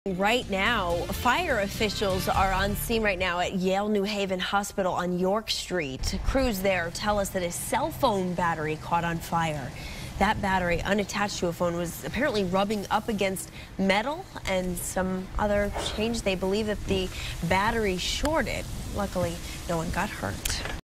Right now, fire officials are on scene right now at Yale New Haven Hospital on York Street. Crews there tell us that a cell phone battery caught on fire. That battery, unattached to a phone, was apparently rubbing up against metal and some other change. They believe that the battery shorted. Luckily, no one got hurt.